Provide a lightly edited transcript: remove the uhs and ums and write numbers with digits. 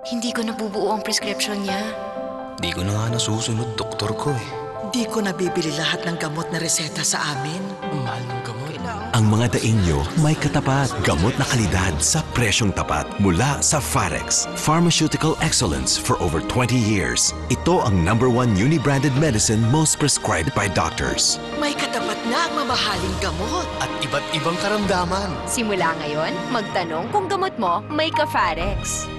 Hindi ko nabubuo ang prescription niya. Di ko na nga nasusunod, doktor ko eh. Di ko nabibili lahat ng gamot na reseta sa amin. Ang mahal ng gamot. Ang mga daing nyo may katapat. Gamot na kalidad sa presyong tapat. Mula sa Farex. Pharmaceutical excellence for over 20 years. Ito ang #1 uni-branded medicine most prescribed by doctors. May katapat na ang mamahaling gamot. At iba't ibang karamdaman. Simula ngayon, magtanong kung gamot mo may ka-Farex.